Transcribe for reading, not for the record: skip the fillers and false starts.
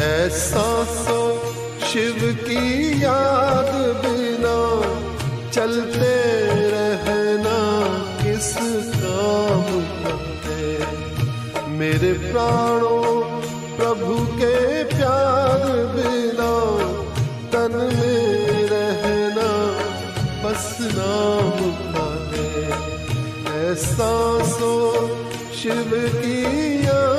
ऐसा सो शिव की याद बिना चलते रहना किस काम का है। मेरे प्राणों प्रभु के प्यार बिना तन में रहना बस नाम का है। ऐसा सो शिव की याद